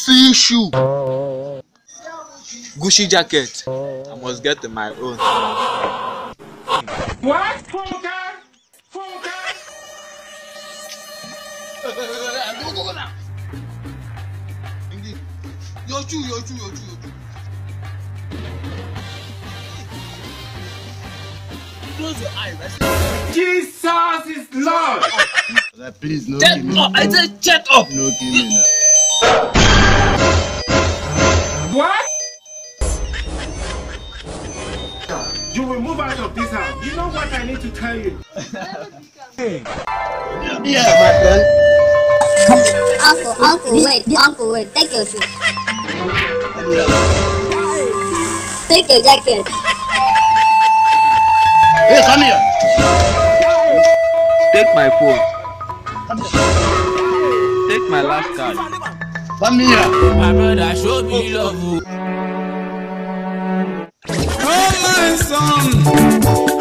See shoe. Gucci jacket. I must get my own. What? Funka? Go now. Your shoe. Close your eyes. Jesus is Lord. Please, no. Check up. I said check up. No, give me that. What? You will move out of this house. You know what I need to tell you? Yeah, my friend. Uncle, wait, take your shoe. Take your jacket. Hey, come here. Take my phone. Take my last card. Come here. My brother show me love. Oh my son.